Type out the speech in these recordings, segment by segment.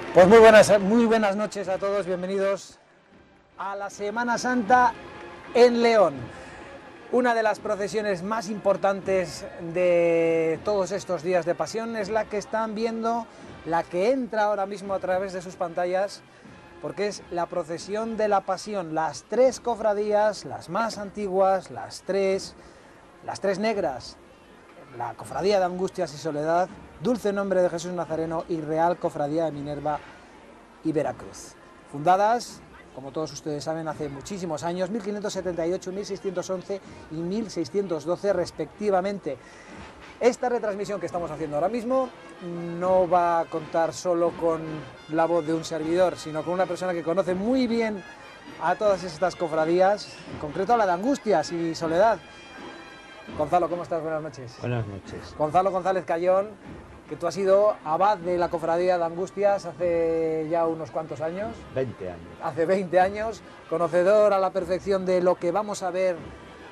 Pues muy buenas noches a todos, bienvenidos a la Semana Santa en León. Una de las procesiones más importantes de todos estos días de pasión es la que están viendo, la que entra ahora mismo a través de sus pantallas, porque es la procesión de la pasión, las tres cofradías, las más antiguas, las tres negras, la Cofradía de Angustias y Soledad, Dulce Nombre de Jesús Nazareno y Real Cofradía de Minerva y Veracruz. Fundadas, como todos ustedes saben, hace muchísimos años, 1578, 1611 y 1612 respectivamente. Esta retransmisión que estamos haciendo ahora mismo no va a contar solo con la voz de un servidor, sino con una persona que conoce muy bien a todas estas cofradías, en concreto a la de Angustias y Soledad. Gonzalo, ¿cómo estás? Buenas noches. Buenas noches. Gonzalo González Cayón, que tú has sido abad de la Cofradía de Angustias hace ya unos cuantos años. 20 años. Hace 20 años, conocedor a la perfección de lo que vamos a ver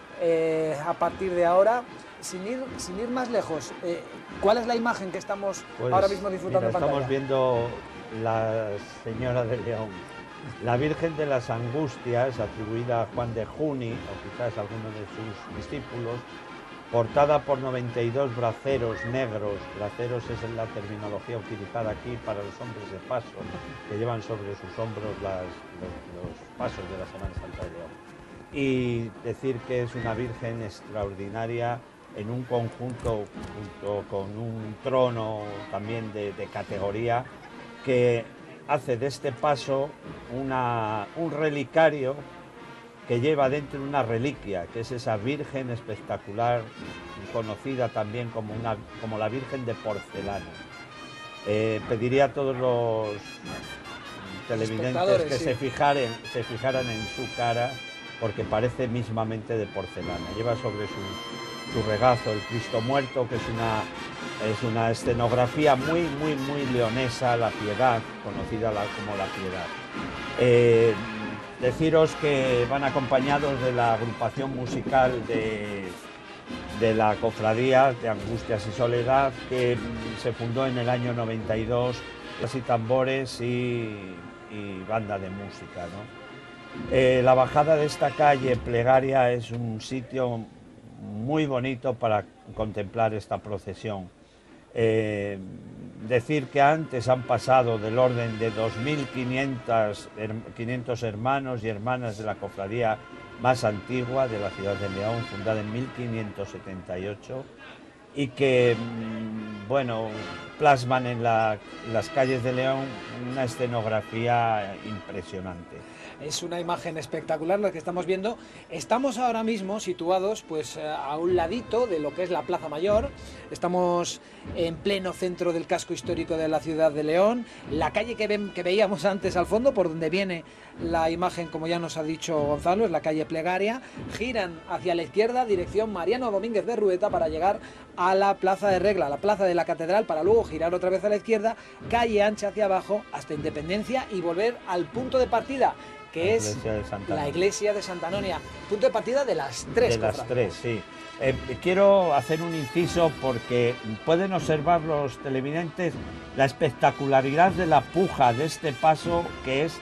a partir de ahora. Sin ir más lejos, ¿cuál es la imagen que estamos ahora mismo disfrutando en pantalla? Estamos viendo la Señora de León, la Virgen de las Angustias, atribuida a Juan de Juni, o quizás alguno de sus discípulos, portada por 92 braceros negros. Braceros es la terminología utilizada aquí para los hombres de paso, que llevan sobre sus hombros los pasos de la Semana Santa de León. Y decir que es una Virgen extraordinaria en un conjunto, junto con un trono también de categoría, que hace de este paso un relicario que lleva dentro una reliquia, que es esa Virgen espectacular, conocida también como la Virgen de porcelana. Pediría a todos los televidentes que sí se fijaran en su cara, porque parece mismamente de porcelana. Lleva sobre su regazo el Cristo muerto, que es una escenografía muy leonesa, la Piedad, conocida como la Piedad. Deciros que van acompañados de la agrupación musical de la Cofradía de Angustias y Soledad, que se fundó en el año 92, así tambores y banda de música, ¿no? La bajada de esta calle Plegaria es un sitio muy bonito para contemplar esta procesión. Decir que antes han pasado del orden de 2.500 hermanos y hermanas de la cofradía más antigua de la ciudad de León, fundada en 1578, y que, bueno, plasman en las calles de León una escenografía impresionante. Es una imagen espectacular la que estamos viendo. Estamos ahora mismo situados pues a un ladito de lo que es la Plaza Mayor. Estamos en pleno centro del casco histórico de la ciudad de León. La calle que veíamos antes al fondo, por donde viene la imagen, como ya nos ha dicho Gonzalo, es la calle Plegaria. Giran hacia la izquierda, dirección Mariano Domínguez de Rueta, para llegar a la Plaza de Regla, la Plaza de la Catedral, para luego girar otra vez a la izquierda, calle ancha hacia abajo hasta Independencia y volver al punto de partida, que es la iglesia de Santa Anonia, punto de partida de las tres cofradías. De las tres, sí. Quiero hacer un inciso porque pueden observar los televidentes la espectacularidad de la puja de este paso, que es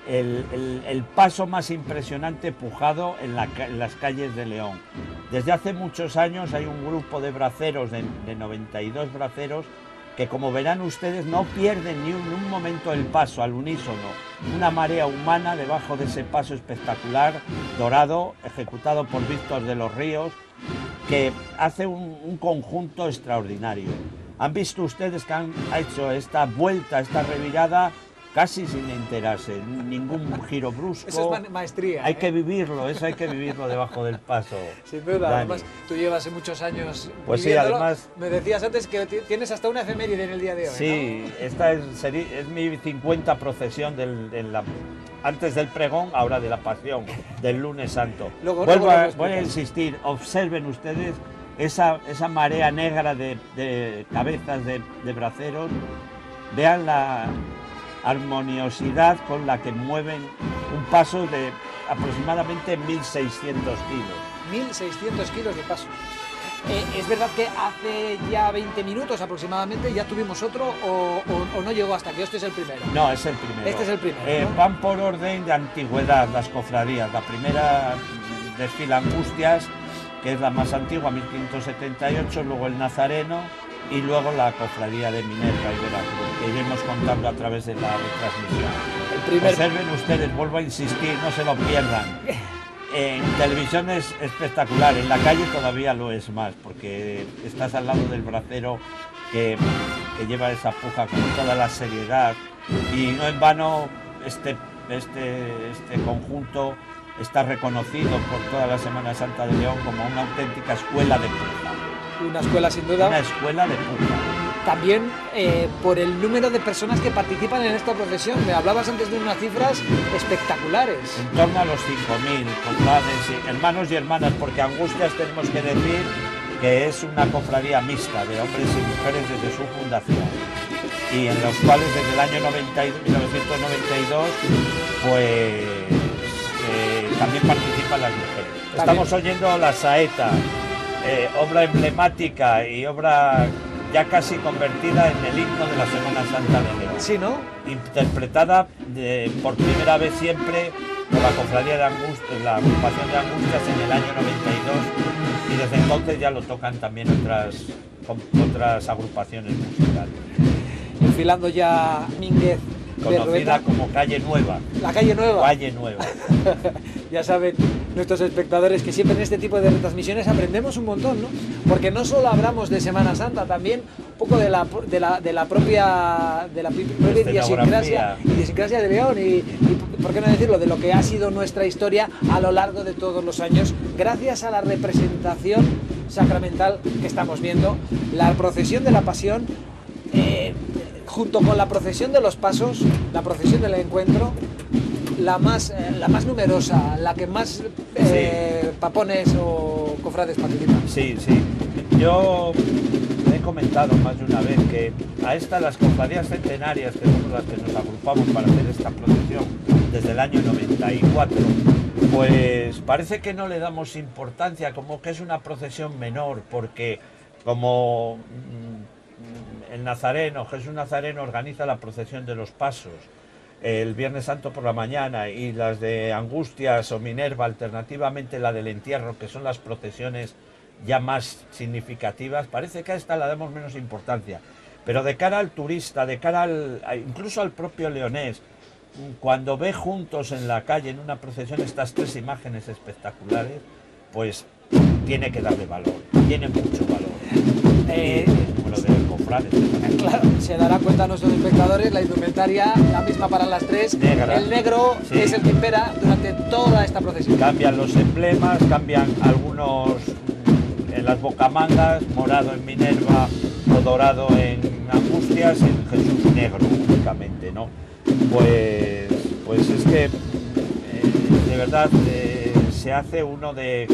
el paso más impresionante pujado en las calles de León. Desde hace muchos años hay un grupo de braceros, de 92 braceros, que, como verán ustedes, no pierden ni un momento el paso al unísono. Una marea humana debajo de ese paso espectacular, dorado, ejecutado por Víctor de los Ríos, que hace un conjunto extraordinario. Han visto ustedes que han hecho esta vuelta, esta revirada, casi sin enterarse, ningún giro brusco. Eso es maestría. Hay que vivirlo, eso hay que vivirlo debajo del paso. Sin duda, Dani. Además tú llevas muchos años pues viviéndolo. Sí, además... Me decías antes que tienes hasta una efeméride en el día de hoy, Sí, ¿no? Esta es mi 50 procesión antes del pregón, ahora de la pasión, del lunes santo. Voy a insistir, observen ustedes esa marea negra de cabezas de braceros, vean la armoniosidad con la que mueven un paso de aproximadamente 1.600 kilos. 1.600 kilos de paso. Es verdad que hace ya 20 minutos aproximadamente ya tuvimos otro o no llegó hasta aquí. Este es el primero. No, es el primero. Este es el primero, ¿no? Van por orden de antigüedad las cofradías. La primera desfila Angustias, que es la más antigua, 1578, luego el Nazareno y luego la cofradía de Minerva y Veracruz, que iremos contando a través de la retransmisión. Observen ustedes, vuelvo a insistir, no se lo pierdan. En televisión es espectacular, en la calle todavía lo es más, porque estás al lado del bracero que lleva esa puja con toda la seriedad, y no en vano este conjunto está reconocido por toda la Semana Santa de León como una auténtica escuela de puja. Una escuela sin duda. Una escuela de puja. También por el número de personas que participan en esta procesión. Me hablabas antes de unas cifras espectaculares. En torno a los 5.000 cofrades, hermanos y hermanas, porque Angustias tenemos que decir que es una cofradía mixta de hombres y mujeres desde su fundación, y en los cuales desde el año 1992 pues también participan las mujeres. Estamos oyendo la saeta, obra emblemática y obra ya casi convertida en el himno de la Semana Santa de León. Sí, ¿no? Interpretada por primera vez siempre por la cofradía de Angustias, la agrupación de Angustias, en el año 92, y desde entonces ya lo tocan también otras agrupaciones musicales. Enfilando ya Mínguez, conocida como Calle Nueva. La Calle Nueva. Calle Nueva. Ya saben nuestros espectadores que siempre en este tipo de retransmisiones aprendemos un montón, ¿no? Porque no solo hablamos de Semana Santa, también un poco de la propia idiosincrasia de León y, por qué no decirlo, de lo que ha sido nuestra historia a lo largo de todos los años, gracias a la representación sacramental que estamos viendo, la procesión de la Pasión, junto con la procesión de los Pasos, la procesión del Encuentro, la más numerosa, la que más papones o cofrades participan. Sí, sí. Yo he comentado más de una vez que a las cofradías centenarias, que somos las que nos agrupamos para hacer esta procesión desde el año 94, pues parece que no le damos importancia, como que es una procesión menor, porque como el Nazareno, Jesús Nazareno, organiza la procesión de los Pasos el Viernes Santo por la mañana, y las de Angustias o Minerva alternativamente la del Entierro, que son las procesiones ya más significativas, parece que a esta la damos menos importancia. Pero de cara al turista, de cara incluso al propio leonés, cuando ve juntos en la calle en una procesión estas tres imágenes espectaculares, pues tiene que darle valor, tiene mucho valor. El número de cofrades. Claro, se darán cuenta nuestros espectadores, la indumentaria, la misma para las tres, negra. El negro sí, es el que impera durante toda esta procesión. Cambian los emblemas, cambian algunos en las bocamangas, morado en Minerva o dorado en Angustias, en Jesús negro únicamente, ¿no? Pues es que de verdad se hace uno de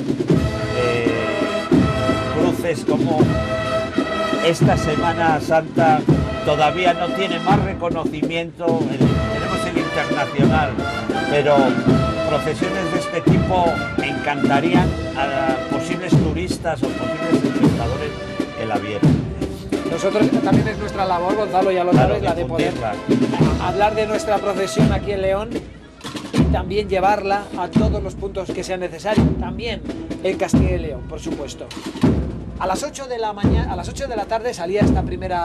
cruces como esta Semana Santa todavía no tiene más reconocimiento. Tenemos el internacional, pero procesiones de este tipo encantarían a posibles turistas o posibles espectadores que la vieran. Nosotros también es nuestra labor, Gonzalo, ya lo sabes, la de poder hablar de nuestra procesión aquí en León y también llevarla a todos los puntos que sean necesarios, también en Castilla y León, por supuesto. A las 8 de la mañana, a las 8 de la tarde salía este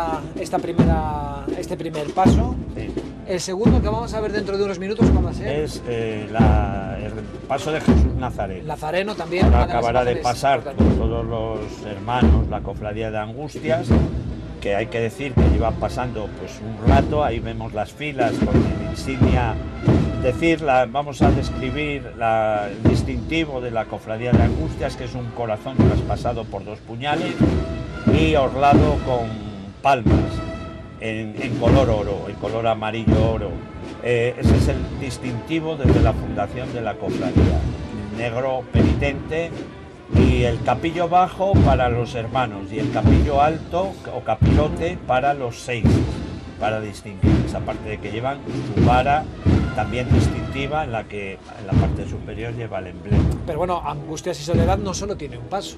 primer paso. Sí. El segundo, que vamos a ver dentro de unos minutos, ¿cómo va a ser? Es el paso de Jesús Nazareno. Nazareno también. Ahora acabará de pasar con todos los hermanos la cofradía de Angustias, que hay que decir que llevan pasando pues un rato. Ahí vemos las filas con el insignia. Vamos a describir el distintivo de la cofradía de Angustias, que es un corazón traspasado por dos puñales y orlado con palmas en color oro, en color amarillo oro. Ese es el distintivo desde la fundación de la cofradía. Negro penitente, y el capillo bajo para los hermanos y el capillo alto o capirote para los seis, para distinguirles, aparte de que llevan su vara también distintiva, en la que en la parte superior lleva el emblema. Pero bueno, Angustias y Soledad no solo tiene un paso.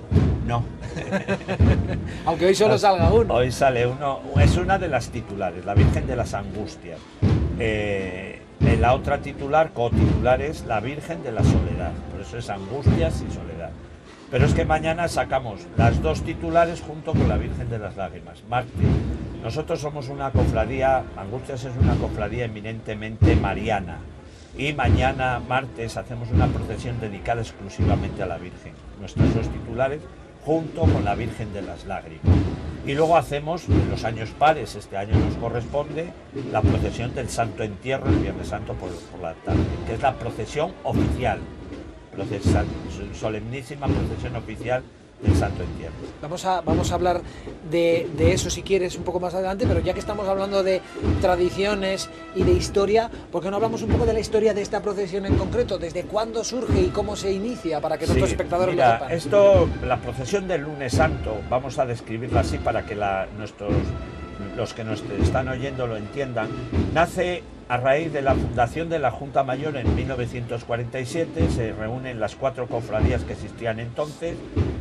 No. Aunque hoy solo salga uno. Hoy sale uno, es una de las titulares, la Virgen de las Angustias. La otra titular, cotitular, es la Virgen de la Soledad, por eso es Angustias y Soledad. Pero es que mañana sacamos las dos titulares junto con la Virgen de las Lágrimas, mártir. Nosotros somos una cofradía, Angustias es una cofradía eminentemente mariana, y mañana, martes, hacemos una procesión dedicada exclusivamente a la Virgen, nuestros dos titulares, junto con la Virgen de las Lágrimas. Y luego hacemos, en los años pares, este año nos corresponde, la procesión del Santo Entierro, el Viernes Santo por la tarde, que es la procesión oficial, solemnísima procesión oficial del Santo Entierro. Vamos a hablar de eso si quieres un poco más adelante, pero ya que estamos hablando de tradiciones y de historia, ¿por qué no hablamos un poco de la historia de esta procesión en concreto? ¿Desde cuándo surge y cómo se inicia para que nuestros espectadores lo sepan? La procesión del Lunes Santo, vamos a describirla así para que los que nos están oyendo lo entiendan, nace a raíz de la fundación de la Junta Mayor en 1947, se reúnen las 4 cofradías que existían entonces,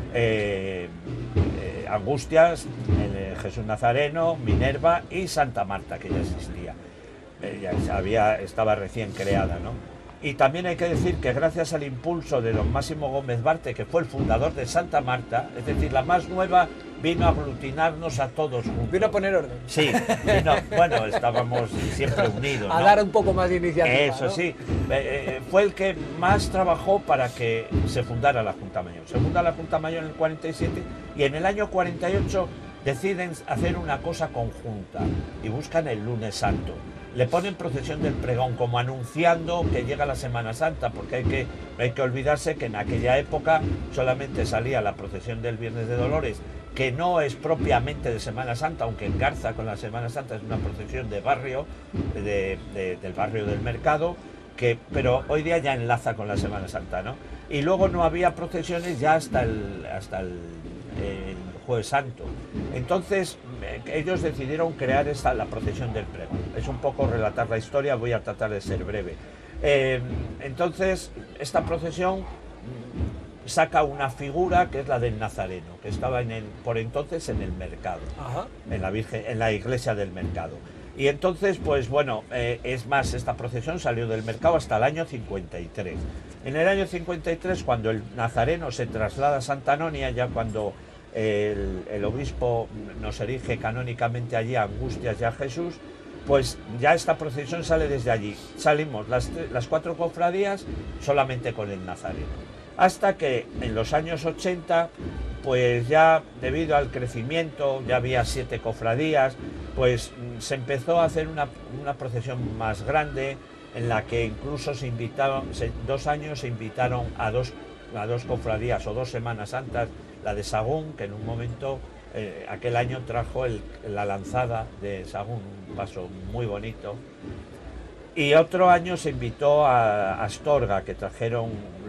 Angustias, Jesús Nazareno, Minerva y Santa Marta, que ya existía, estaba recién creada, ¿no? Y también hay que decir que gracias al impulso de don Máximo Gómez Barte, que fue el fundador de Santa Marta, es decir, la más nueva, vino a aglutinarnos a todos juntos. Vino a poner orden. Sí, bueno, estábamos siempre unidos, ¿no? A dar un poco más de iniciativa. Eso, ¿no? Sí, fue el que más trabajó para que se fundara la Junta Mayor. Se funda la Junta Mayor en el 47 y en el año 48 deciden hacer una cosa conjunta y buscan el Lunes Santo. Le ponen procesión del pregón como anunciando que llega la Semana Santa, porque hay que olvidarse que en aquella época solamente salía la procesión del Viernes de Dolores, que no es propiamente de Semana Santa, aunque engarza con la Semana Santa, es una procesión de barrio, del barrio del mercado, pero hoy día ya enlaza con la Semana Santa, ¿no? Y luego no había procesiones ya hasta el Jueves Santo. Entonces ellos decidieron crear la procesión del pregón. Es un poco relatar la historia, voy a tratar de ser breve. Entonces esta procesión saca una figura que es la del Nazareno, que estaba por entonces en el mercado. Ajá. En la iglesia del mercado. Y entonces, pues bueno, es más, esta procesión salió del mercado hasta el año 53. En el año 53, cuando el Nazareno se traslada a Santa Anonia, ya cuando el obispo nos erige canónicamente allí a Angustias y a Jesús, pues ya esta procesión sale desde allí. Salimos las 4 cofradías solamente con el Nazareno. Hasta que en los años 80, pues ya debido al crecimiento, ya había 7 cofradías, pues se empezó a hacer una procesión más grande, en la que incluso 2 años se invitaron a dos cofradías o 2 Semanas Santas, la de Sagún, que en un momento, aquel año trajo la lanzada de Sagún, un paso muy bonito. Y otro año se invitó a Astorga, que trajeron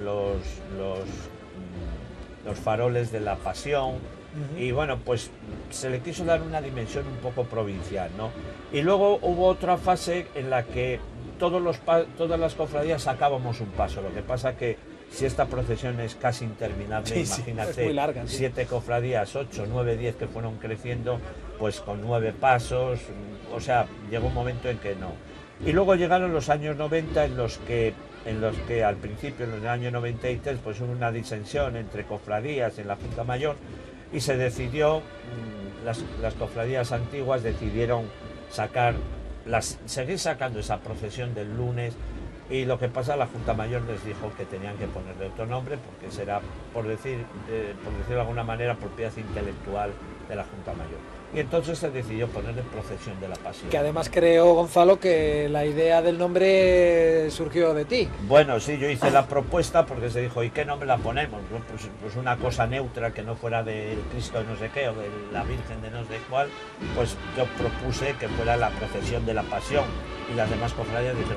los faroles de la Pasión. Y bueno, pues se le quiso dar una dimensión un poco provincial, ¿no? Y luego hubo otra fase en la que todas las cofradías sacábamos un paso. Lo que pasa que si esta procesión es casi interminable, imagínate, es muy larga, 7 cofradías, 8, 9, 10 que fueron creciendo, pues con 9 pasos, o sea, llegó un momento en que no. Y luego llegaron los años 90 en los que al principio, en el año 93, pues hubo una disensión entre cofradías en la Junta Mayor y se decidió, las cofradías antiguas decidieron seguir sacando esa procesión del lunes, y lo que pasa, la Junta Mayor les dijo que tenían que ponerle otro nombre porque será, por decirlo de alguna manera, propiedad intelectual de la Junta Mayor. Y entonces se decidió ponerle Procesión de la Pasión. Que además creo, Gonzalo, que la idea del nombre surgió de ti. Bueno, sí, yo hice la propuesta porque se dijo, ¿y qué nombre la ponemos? Pues una cosa neutra que no fuera del Cristo de no sé qué o de la Virgen de no sé cuál. Pues yo propuse que fuera la Procesión de la Pasión, y las demás cofradías dijeron, pues nos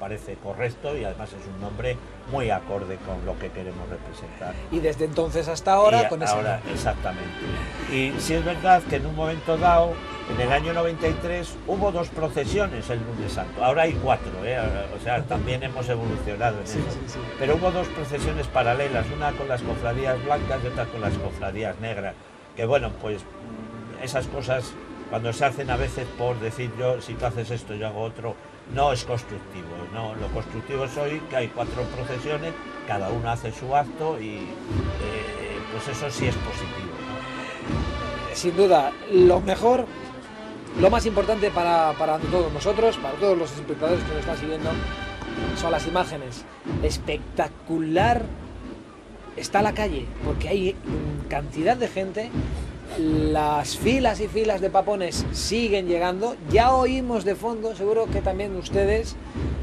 parece correcto y además es un nombre muy acorde con lo que queremos representar. Y desde entonces hasta ahora, y con ese ahora, exactamente. Y sí es verdad que en un momento dado, en el año 93, hubo 2 procesiones el lunes santo. Ahora hay 4, o sea, también hemos evolucionado en eso. Sí. Pero hubo 2 procesiones paralelas, una con las cofradías blancas y otra con las cofradías negras. Que bueno, pues esas cosas, cuando se hacen a veces por decir yo, si tú haces esto, yo hago otro, no es constructivo. No, lo constructivo es hoy que hay 4 procesiones, cada uno hace su acto y pues eso sí es positivo, ¿no? Sin duda, lo mejor, lo más importante para todos nosotros, para todos los espectadores que nos están siguiendo, son las imágenes. Espectacular está la calle, porque hay cantidad de gente. Las filas y filas de papones siguen llegando. Ya oímos de fondo, seguro que también ustedes,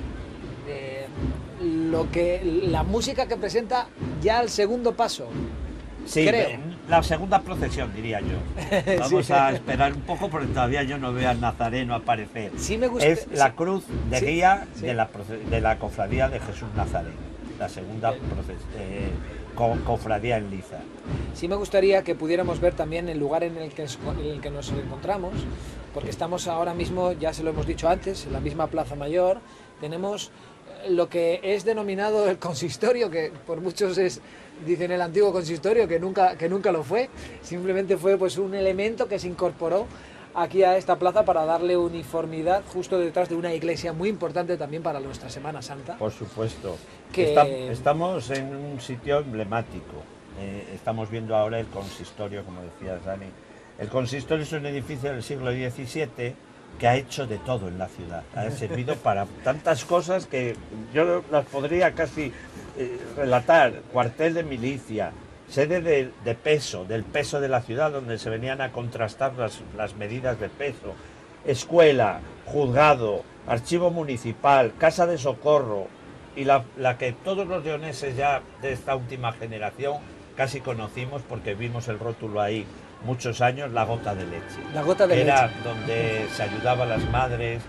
la música que presenta ya el segundo paso. Sí, creo. La segunda procesión, diría yo. Vamos Sí. a esperar un poco porque todavía yo no veo al Nazareno aparecer. Sí me gusta. Es la cruz de Sí, guía sí. de la cofradía de Jesús Nazareno. La segunda cofradía en liza. Sí me gustaría que pudiéramos ver también el lugar en el que nos encontramos, porque estamos ahora mismo, ya se lo hemos dicho antes, en la misma Plaza Mayor. Tenemos lo que es denominado el consistorio, que por muchos dicen el antiguo consistorio, que nunca lo fue. Simplemente fue pues un elemento que se incorporó aquí a esta plaza para darle uniformidad justo detrás de una iglesia muy importante también para nuestra Semana Santa. Por supuesto. Que- Estamos en un sitio emblemático. Estamos viendo ahora el consistorio, como decías, Dani. El consistorio es un edificio del siglo XVII que ha hecho de todo en la ciudad. Ha servido para tantas cosas que yo las podría casi relatar. Cuartel de milicia, sede del peso de la ciudad, donde se venían a contrastar las medidas de peso, escuela, juzgado, archivo municipal, casa de socorro, y la que todos los leoneses ya de esta última generación casi conocimos porque vimos el rótulo ahí muchos años, la gota de leche. La gota de Era leche. donde se ayudaba a las madres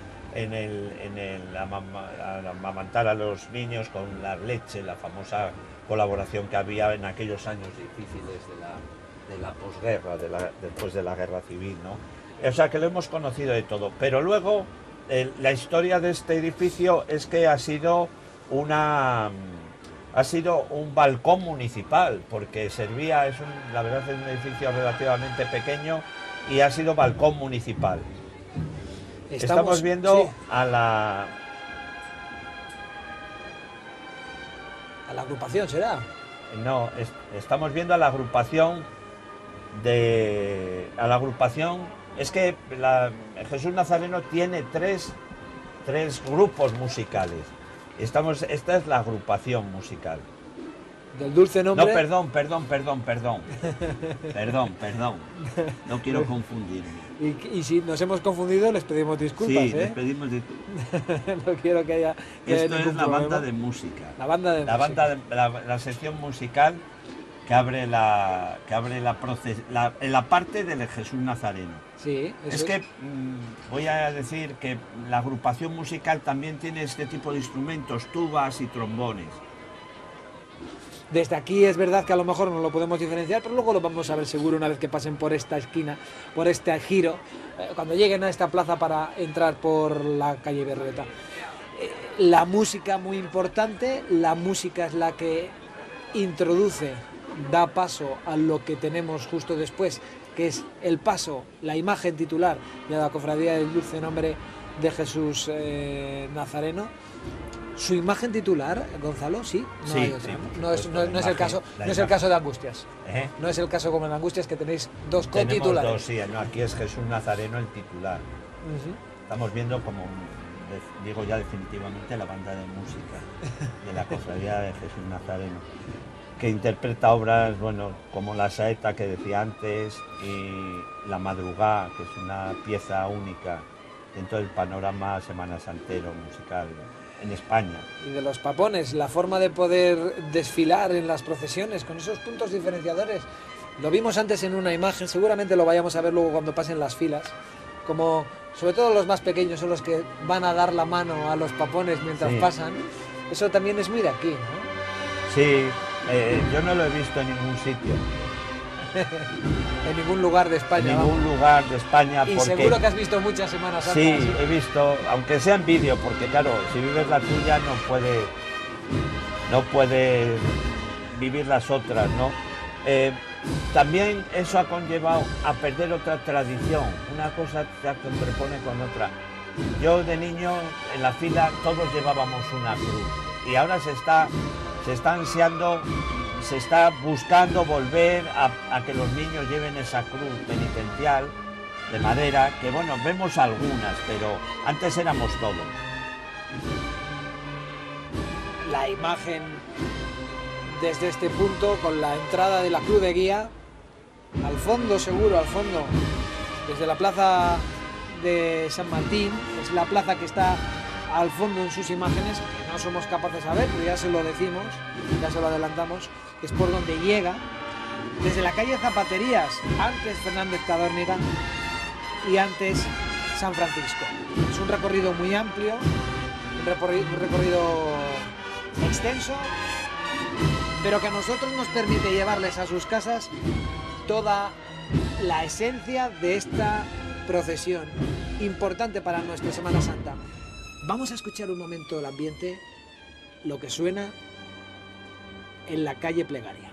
a amamantar a los niños con la leche, la famosa colaboración que había en aquellos años difíciles de la posguerra, después de la guerra civil, ¿no? O sea que lo hemos conocido de todo. Pero luego la historia de este edificio es que ha sido un balcón municipal, porque servía, la verdad es un edificio relativamente pequeño y ha sido balcón municipal. Estamos viendo sí, a la agrupación, ¿será? No, estamos viendo a la agrupación es que Jesús Nazareno tiene tres grupos musicales. Esta es la agrupación musical. Del dulce nombre. No, perdón. Perdón. No quiero confundirme. Y si nos hemos confundido, les pedimos disculpas. Sí, les pedimos disculpas. No quiero que haya Esto es ningún la banda problema. de música. La banda de música. La sección musical que abre la parte del Jesús Nazareno. Sí, eso Es que voy a decir que la agrupación musical también tiene este tipo de instrumentos, tubas y trombones. Desde aquí es verdad que a lo mejor no lo podemos diferenciar, pero luego lo vamos a ver seguro una vez que pasen por esta esquina, por este giro, cuando lleguen a esta plaza para entrar por la calle Berrueta. La música muy importante, la música es la que introduce, da paso a lo que tenemos justo después, que es el paso, la imagen titular de la Cofradía del Dulce Nombre de Jesús Nazareno. Su imagen titular, Gonzalo, sí, no Sí, hay otra. sí, por No es supuesto, el caso, la no es el imagen. caso de Angustias. ¿Eh? No es el caso como en Angustias, que tenéis dos Tenemos cotitulares. dos, sí, no, aquí es Jesús Nazareno el titular. Ujú. Estamos viendo como, digo ya definitivamente, la banda de música de la Cofradía de Jesús Nazareno, que interpreta obras, bueno, como La Saeta que decía antes y La Madrugá, que es una pieza única dentro del panorama semanasantero musical en España. Y de los papones, la forma de poder desfilar en las procesiones con esos puntos diferenciadores. Lo vimos antes en una imagen, seguramente lo vayamos a ver luego cuando pasen las filas. como sobre todo los más pequeños son los que van a dar la mano a los papones mientras pasan, eso también es muy de aquí, ¿no? Sí, yo no lo he visto en ningún sitio. En ningún lugar de España. En ningún lugar de España. Y porque... seguro que has visto muchas Semanas Santas. Sí, he visto, aunque sea en vídeo, porque claro, si vives la tuya no puede vivir las otras, ¿no? También eso ha conllevado a perder otra tradición. Una cosa se contrapone con otra. Yo de niño en la fila todos llevábamos una cruz y ahora se está ansiando, se está buscando volver a que los niños lleven esa cruz penitencial de madera, que bueno, vemos algunas, pero antes éramos todos. La imagen desde este punto, con la entrada de la cruz de guía, al fondo seguro, al fondo, desde la plaza de San Martín, es la plaza que está al fondo en sus imágenes, que no somos capaces de ver, pero ya se lo decimos, ya se lo adelantamos, es por donde llega, desde la calle Zapaterías, antes Fernández Cadórniga y antes San Francisco. Es un recorrido muy amplio, un recorrido extenso, pero que a nosotros nos permite llevarles a sus casas toda la esencia de esta procesión, importante para nuestra Semana Santa. Vamos a escuchar un momento el ambiente, lo que suena en la calle Plegaria.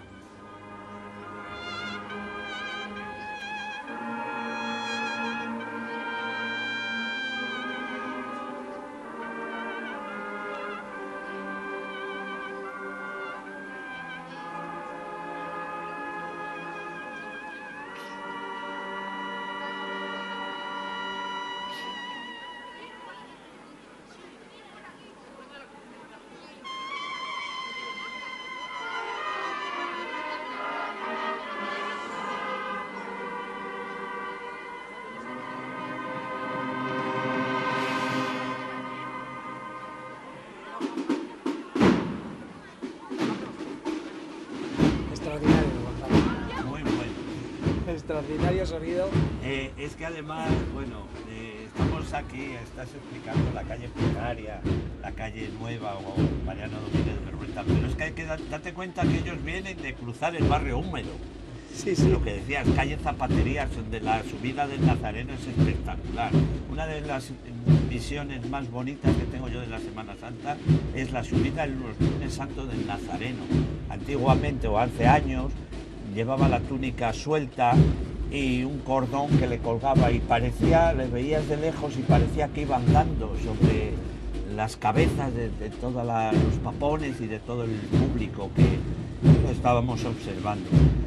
Extraordinario sonido. Es que además, bueno, estamos aquí, estás explicando la calle Plegaria, la calle Nueva o Mariano Domínguez de Berrueta, pero es que hay que darte cuenta que ellos vienen de cruzar el barrio húmedo. Sí, sí. Lo que decías, calle Zapaterías, donde la subida del Nazareno es espectacular. Una de las visiones más bonitas que tengo yo de la Semana Santa es la subida en los lunes santos del Nazareno. Antiguamente o hace años llevaba la túnica suelta y un cordón que le colgaba y parecía, le veías de lejos y parecía que iba andando sobre las cabezas de todos los papones y de todo el público que lo estábamos observando.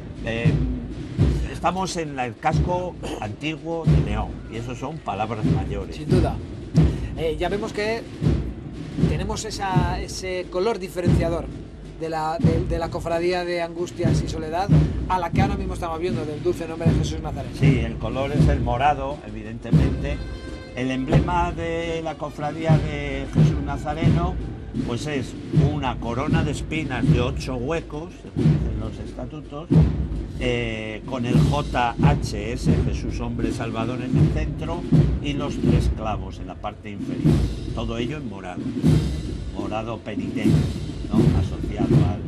Estamos en el casco antiguo de León y eso son palabras mayores. Sin duda. Ya vemos que tenemos ese color diferenciador de la cofradía de Angustias y Soledad, a la que ahora mismo estamos viendo, del dulce nombre de Jesús Nazareno. Sí, el color es el morado, evidentemente. El emblema de la cofradía de Jesús Nazareno pues es una corona de espinas de 8 huecos, según dicen los estatutos, con el JHS, Jesús Hombre Salvador, en el centro y los 3 clavos en la parte inferior. Todo ello en morado penitente, ¿no? Asociado al...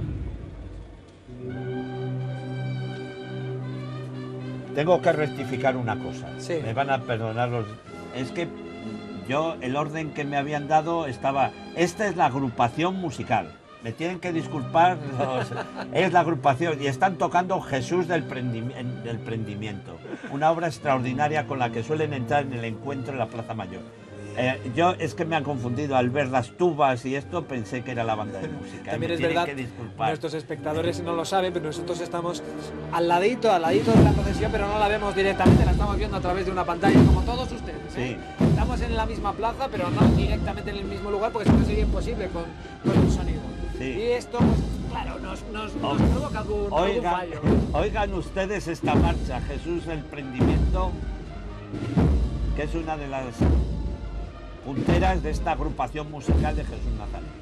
Tengo que rectificar una cosa, sí. Me van a perdonar los... Es que yo, el orden que me habían dado estaba... Esta es la agrupación musical. Me tienen que disculpar, es la agrupación. Y están tocando Jesús del Prendimiento. Una obra extraordinaria con la que suelen entrar en el encuentro en la Plaza Mayor. Yo es que me han confundido al ver las tubas y esto, pensé que era la banda de música. También es verdad, que disculpar. Nuestros espectadores no lo saben, pero nosotros estamos al ladito de la procesión, pero no la vemos directamente, la estamos viendo a través de una pantalla, como todos ustedes. Sí. Estamos en la misma plaza, pero no directamente en el mismo lugar, porque eso sería imposible con el sonido. Sí. Y esto, pues, claro, nos provoca algún fallo. Oigan ustedes esta marcha, Jesús del Prendimiento, que es una de las punteras de esta agrupación musical de Jesús Nazareno.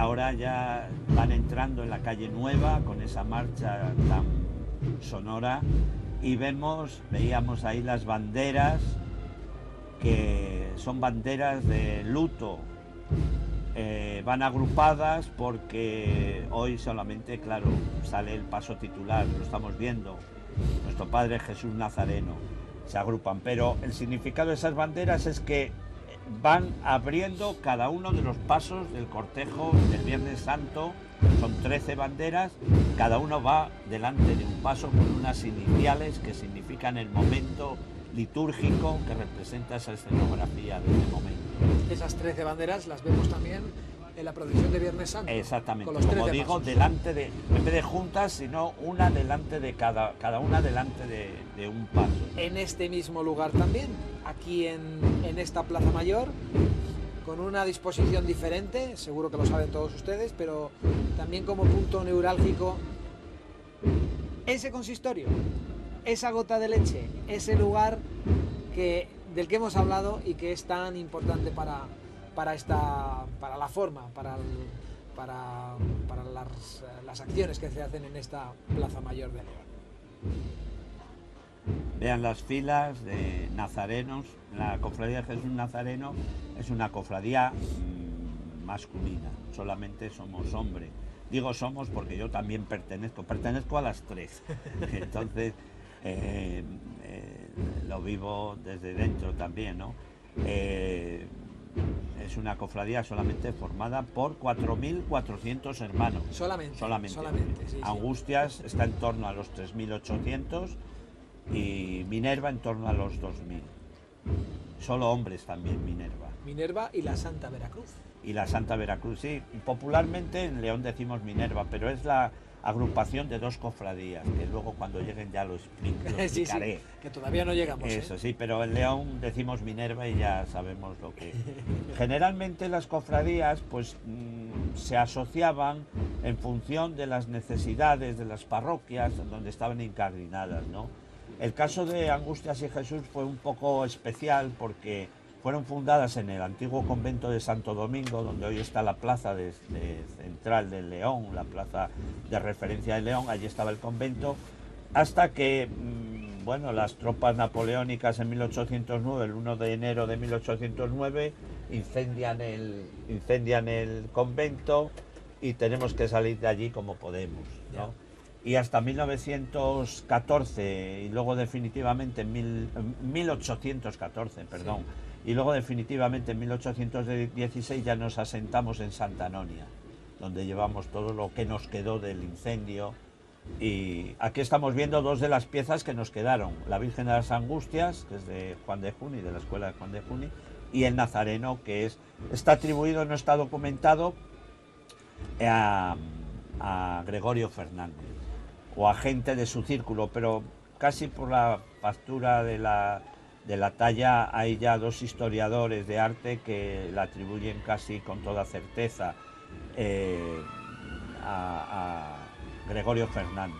ahora ya van entrando en la calle Nueva con esa marcha tan sonora y veíamos ahí las banderas, que son banderas de luto. Van agrupadas porque hoy solamente, claro, sale el paso titular, lo estamos viendo, nuestro Padre Jesús Nazareno, se agrupan, pero el significado de esas banderas es que van abriendo cada uno de los pasos del cortejo del Viernes Santo. Son 13 banderas, cada uno va delante de un paso con unas iniciales que significan el momento litúrgico que representa esa escenografía de ese momento. Esas 13 banderas las vemos también en la procesión de Viernes Santo. Exactamente, con los como 13 digo, pasos. delante de, en vez de juntas, sino una delante de cada una delante de un paso. En este mismo lugar también, aquí en esta Plaza Mayor, con una disposición diferente, seguro que lo saben todos ustedes, pero también como punto neurálgico, ese consistorio, esa gota de leche, ese lugar del que hemos hablado y que es tan importante para la forma, para las acciones que se hacen en esta Plaza Mayor de León. Vean las filas de nazarenos. La cofradía de Jesús Nazareno es una cofradía masculina, solamente somos hombres. Digo somos porque yo también pertenezco a las 3, entonces lo vivo desde dentro también, ¿no? Es una cofradía solamente formada por 4.400 hermanos. Solamente. Sí, Angustias está en torno a los 3.800 y Minerva en torno a los 2.000. Solo hombres también Minerva. Minerva y la Santa Veracruz. Y la Santa Veracruz, sí. Popularmente en León decimos Minerva, pero es la agrupación de 2 cofradías, que luego cuando lleguen ya lo explicaré. Sí, que todavía no llegamos. Eso sí, pero en León decimos Minerva y ya sabemos lo que... Generalmente las cofradías pues se asociaban en función de las necesidades de las parroquias donde estaban incardinadas, ¿no? El caso de Angustias y Jesús fue un poco especial porque fueron fundadas en el antiguo convento de Santo Domingo, donde hoy está la plaza central de León, la plaza de referencia de León. Allí estaba el convento, hasta que bueno, las tropas napoleónicas en 1809, el 1 de enero de 1809, incendian el convento y tenemos que salir de allí como podemos, ¿no? Y hasta 1914, y luego definitivamente en 1814, perdón, sí. Y luego definitivamente en 1816 ya nos asentamos en Santa Anonia, donde llevamos todo lo que nos quedó del incendio. Y aquí estamos viendo 2 de las piezas que nos quedaron: la Virgen de las Angustias, que es de Juan de Juni, de la escuela de Juan de Juni, y el Nazareno, que está atribuido, no está documentado, a Gregorio Fernández, o a gente de su círculo, pero casi por la factura de la talla hay ya 2 historiadores de arte que la atribuyen casi con toda certeza a Gregorio Fernández.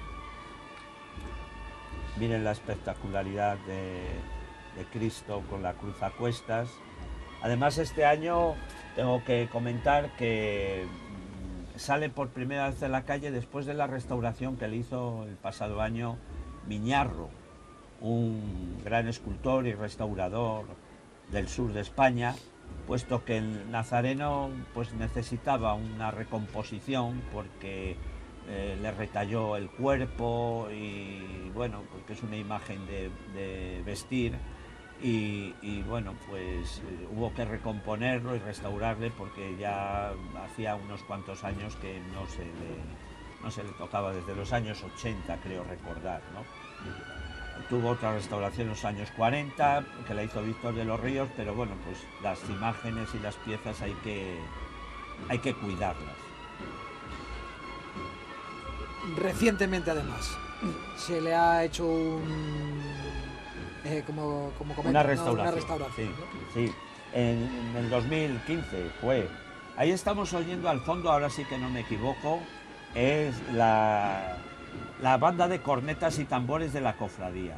Miren la espectacularidad de Cristo con la cruz a cuestas. Además, este año tengo que comentar que sale por primera vez en la calle después de la restauración que le hizo el pasado año Miñarro, un gran escultor y restaurador del sur de España, puesto que el Nazareno pues necesitaba una recomposición porque le retalló el cuerpo y bueno, porque es una imagen de vestir y bueno, pues hubo que recomponerlo y restaurarle porque ya hacía unos cuantos años que no se le tocaba, desde los años 80 creo recordar, ¿no? Tuvo otra restauración en los años 40 que la hizo Víctor de los Ríos, pero bueno, pues las imágenes y las piezas hay que cuidarlas. Recientemente además se le ha hecho una restauración, una restauración, sí, ¿no? Sí. En el 2015 fue. Ahí estamos oyendo al fondo, ahora sí que no me equivoco, es la banda de cornetas y tambores de la cofradía,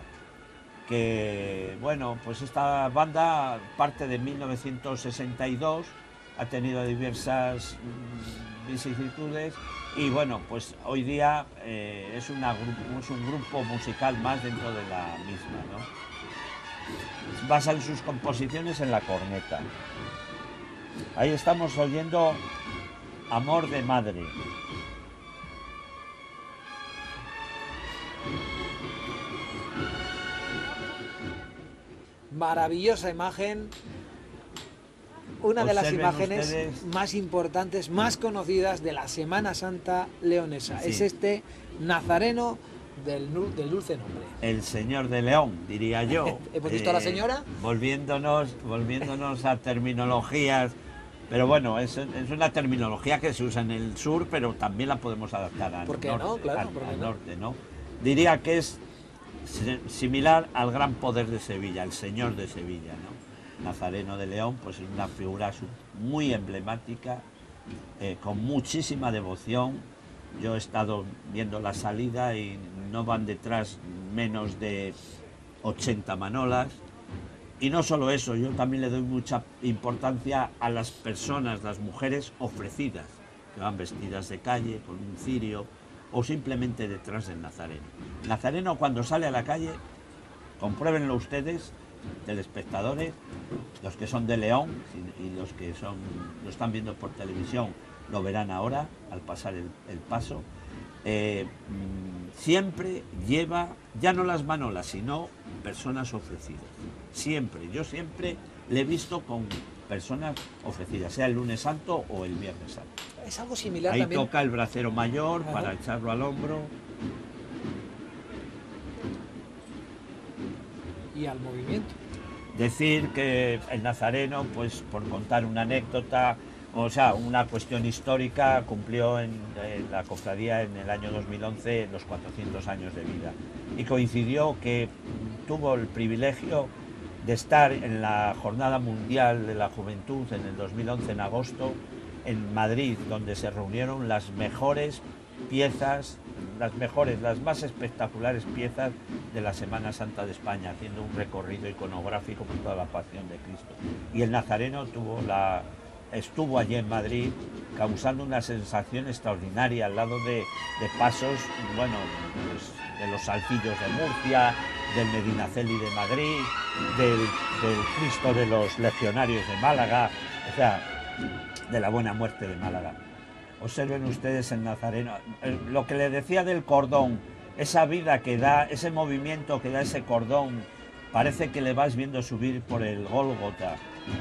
que bueno, pues esta banda parte de 1962. ha tenido diversas vicisitudes y bueno, pues hoy día es un grupo musical más dentro de la misma, ¿no? Basan sus composiciones en la corneta. Ahí estamos oyendo Amor de Madre. Maravillosa imagen, una de las Observen imágenes ustedes más importantes, más conocidas de la Semana Santa leonesa. Sí. Es este Nazareno del Dulce Nombre. El Señor de León, diría yo. ¿Hemos visto a la señora? Volviéndonos a terminologías, pero bueno, es una terminología que se usa en el sur, pero también la podemos adaptar al ¿Por qué norte, no? Claro, ¿por qué al no? norte, ¿no? Diría que es similar al gran poder de Sevilla, el Señor de Sevilla, ¿no? Nazareno de León, pues es una figura muy emblemática, con muchísima devoción. Yo he estado viendo la salida y no van detrás menos de 80 manolas. Y no solo eso, yo también le doy mucha importancia a las personas, las mujeres ofrecidas, que van vestidas de calle, con un cirio, o simplemente detrás del Nazareno. Nazareno, cuando sale a la calle, compruébenlo ustedes, telespectadores, los que son de León y los que lo están viendo por televisión, lo verán ahora, al pasar el paso. Siempre lleva, ya no las manolas, sino personas ofrecidas. Siempre, yo siempre le he visto con personas ofrecidas, sea el lunes santo o el viernes santo. Es algo similar Ahí también. toca el bracero mayor. Ajá. Para echarlo al hombro. Y al movimiento. Decir que el Nazareno, pues por contar una anécdota, o sea, una cuestión histórica, cumplió en la cofradía en el año 2011 los 400 años de vida. Y coincidió que tuvo el privilegio de estar en la Jornada Mundial de la Juventud en el 2011, en agosto, en Madrid, donde se reunieron las mejores piezas, las más espectaculares piezas de la Semana Santa de España, haciendo un recorrido iconográfico por toda la Pasión de Cristo. Y el Nazareno estuvo allí en Madrid, causando una sensación extraordinaria al lado de pasos, bueno, pues, de los Saltillos de Murcia, del Medinaceli de Madrid, del Cristo de los Legionarios de Málaga, o sea, de la Buena Muerte de Málaga. Observen ustedes el Nazareno, lo que le decía del cordón, esa vida que da, ese movimiento que da ese cordón, parece que le vas viendo subir por el Gólgota.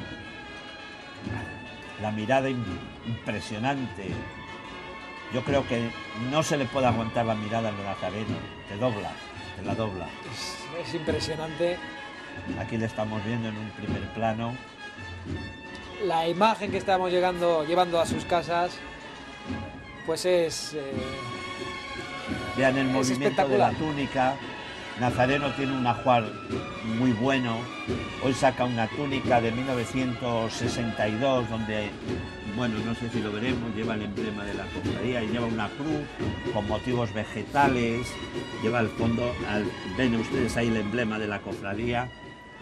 La mirada impresionante. Yo creo que no se le puede aguantar la mirada al Nazareno, te la dobla. Es impresionante. Aquí le estamos viendo en un primer plano. La imagen que estamos llevando a sus casas, pues es... Vean el movimiento de la túnica. Nazareno tiene un ajuar muy bueno. Hoy saca una túnica de 1962 donde, bueno, no sé si lo veremos, lleva el emblema de la cofradía y lleva una cruz con motivos vegetales, lleva al fondo, ven ustedes ahí el emblema de la cofradía.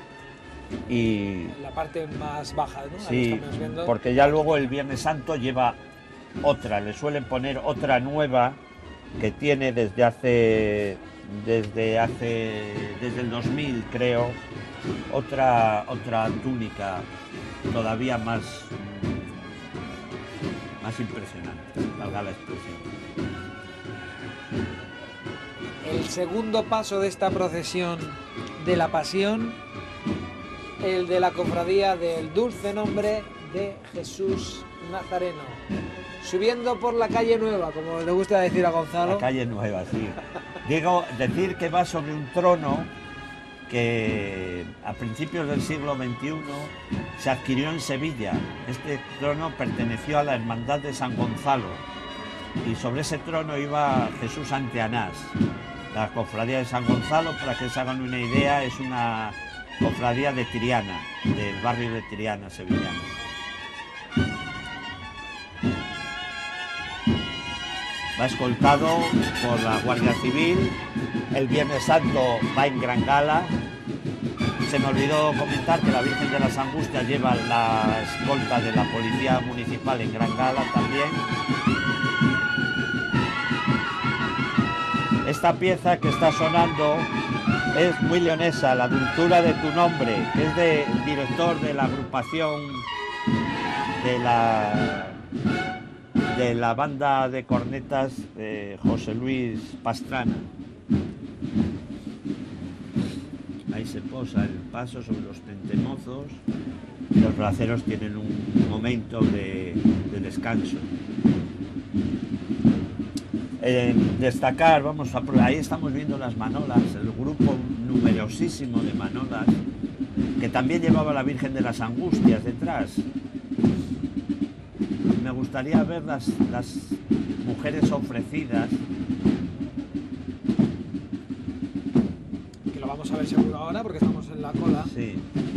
Y la parte más baja, ¿no? Sí, estamos viendo. Porque ya luego el Viernes Santo lleva otra, le suelen poner otra nueva que tiene desde el 2000, creo, otra túnica todavía más impresionante, valga la expresión. El segundo paso de esta procesión de la Pasión, el de la cofradía del Dulce Nombre de Jesús Nazareno, subiendo por la calle Nueva, como le gusta decir a Gonzalo. La calle Nueva, sí. Digo, decir que va sobre un trono que a principios del siglo XXI se adquirió en Sevilla. Este trono perteneció a la Hermandad de San Gonzalo y sobre ese trono iba Jesús ante Anás. La cofradía de San Gonzalo, para que se hagan una idea, es una cofradía de Triana, del barrio de Triana sevillano. Va escoltado por la Guardia Civil. El Viernes Santo va en gran gala. se me olvidó comentar que la Virgen de las Angustias lleva la escolta de la Policía Municipal en gran gala también. Esta pieza que está sonando es muy leonesa, La dulzura de tu nombre, que es del director de la agrupación de la banda de cornetas, José Luis Pastrana. Ahí se posa el paso sobre los tentemozos. Los braceros tienen un momento de descanso. Destacar, ahí estamos viendo las manolas, el grupo numerosísimo de manolas, que también llevaba la Virgen de las Angustias detrás. Me gustaría ver las mujeres ofrecidas. Que lo vamos a ver seguro ahora porque estamos en la cola. Sí.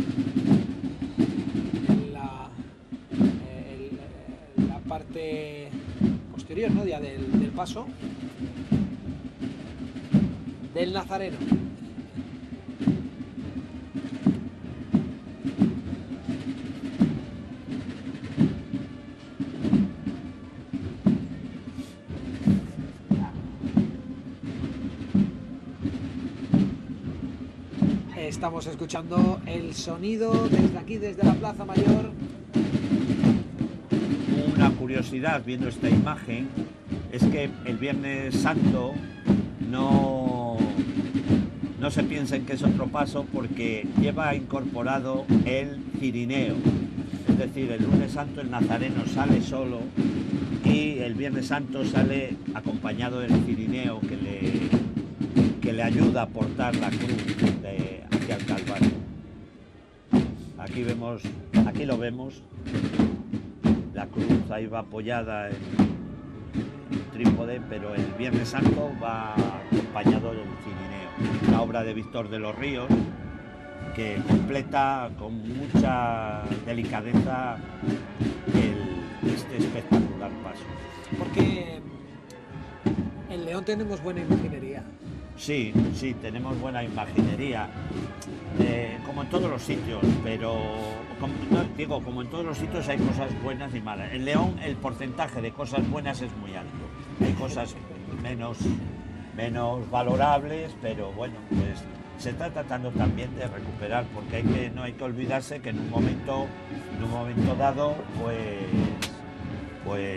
En la parte posterior, ¿no? Ya del paso del Nazareno. Estamos escuchando el sonido desde aquí, desde la Plaza Mayor. Una curiosidad viendo esta imagen es que el Viernes Santo no se piensen que es otro paso, porque lleva incorporado el cirineo. Es decir, el Lunes Santo el Nazareno sale solo y el Viernes Santo sale acompañado del cirineo que le ayuda a portar la cruz hacia el Calvario. Aquí lo vemos, la cruz ahí va apoyada en un trípode, pero el Viernes Santo va acompañado del cirineo, una obra de Víctor de los Ríos que completa con mucha delicadeza este espectacular paso. Porque en León tenemos buena imaginería. Sí, tenemos buena imaginería, como en todos los sitios, pero como en todos los sitios hay cosas buenas y malas. En León el porcentaje de cosas buenas es muy alto, hay cosas menos valorables, pero bueno, pues se está tratando también de recuperar, porque no hay que olvidarse que en un momento dado, pues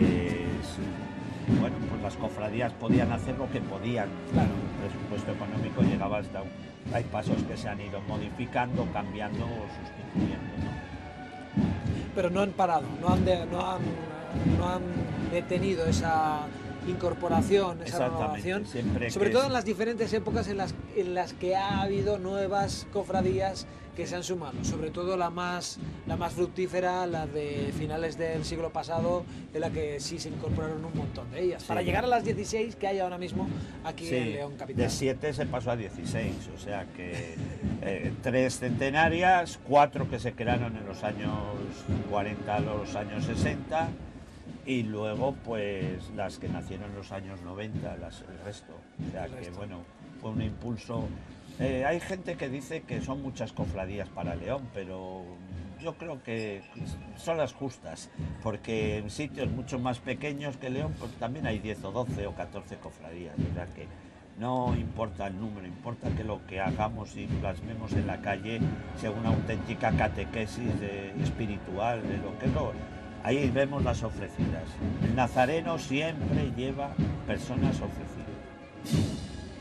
las cofradías podían hacer lo que podían. Claro, el presupuesto económico llegaba hasta hay pasos que se han ido modificando, cambiando o sustituyendo, ¿no? Pero no han parado, no han detenido esa incorporación, esa renovación, sobre todo en las diferentes épocas en las que ha habido nuevas cofradías que se han sumado, sobre todo la más fructífera, la de finales del siglo pasado, en la que sí se incorporaron un montón de ellas, para llegar a las 16 que hay ahora mismo aquí en León capital. De 7 se pasó a 16, o sea que 3 centenarias, 4 que se crearon en los años 40 a los años 60, y luego pues las que nacieron en los años 90, el resto. O sea que bueno, fue un impulso. Hay gente que dice que son muchas cofradías para León, pero yo creo que son las justas, porque en sitios mucho más pequeños que León pues también hay 10 o 12 o 14 cofradías. O sea que no importa el número, importa que lo que hagamos y plasmemos en la calle sea una auténtica catequesis espiritual de lo que es lo. Ahí vemos las ofrecidas. El Nazareno siempre lleva personas ofrecidas.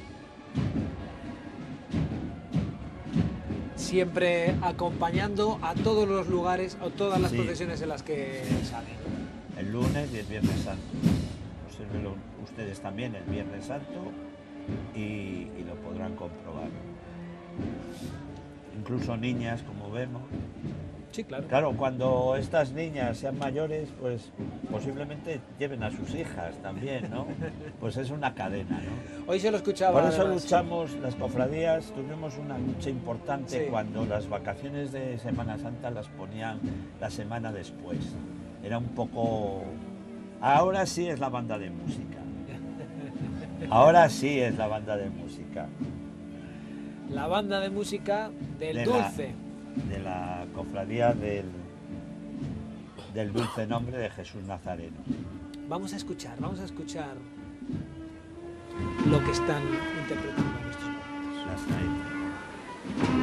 Siempre acompañando a todos los lugares o todas las procesiones en las que salen. El lunes y el Viernes Santo. Obsérvenlo ustedes también el Viernes Santo y lo podrán comprobar. Incluso niñas, como vemos. Sí, claro. Claro, cuando estas niñas sean mayores, pues posiblemente lleven a sus hijas también, ¿no? Pues es una cadena, ¿no? Hoy se lo escuchaba. Por eso luchamos, las cofradías, tuvimos una lucha importante cuando las vacaciones de Semana Santa las ponían la semana después. Era un poco... Ahora sí es la banda de música. Ahora sí es la banda de música. la banda de música del De Dulce. de la cofradía del dulce nombre de Jesús Nazareno. Vamos a escuchar lo que están interpretando en estos momentos. Las saetas.